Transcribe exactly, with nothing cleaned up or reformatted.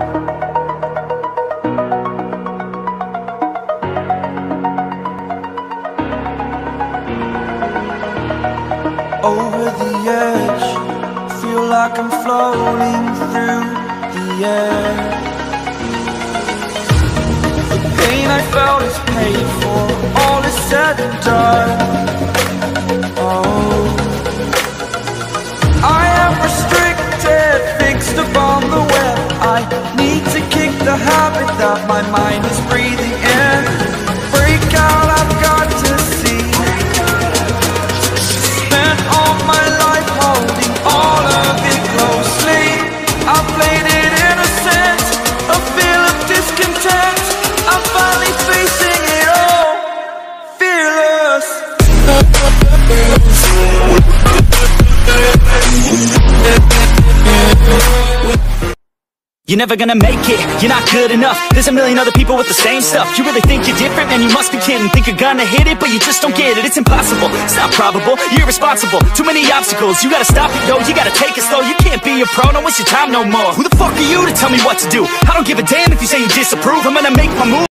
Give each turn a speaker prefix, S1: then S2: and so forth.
S1: Over the edge, feel like I'm floating through the air. The pain I felt is paid for, all is said and done. Oh, I am restricted, fixed upon the web. I need to kick the habit that my mind is breathing in. Break out, I've got to see. Spent all my life holding all of it closely. I played it innocent, a feel of discontent. I'm finally facing it all, fearless.
S2: You're never gonna make it, you're not good enough. There's a million other people with the same stuff. You really think you're different? Man, you must be kidding. Think you're gonna hit it, but you just don't get it. It's impossible, it's not probable, you're irresponsible. Too many obstacles, you gotta stop it, yo. You gotta take it slow, you can't be a pro. Don't waste your time no more. Who the fuck are you to tell me what to do? I don't give a damn if you say you disapprove. I'm gonna make my move.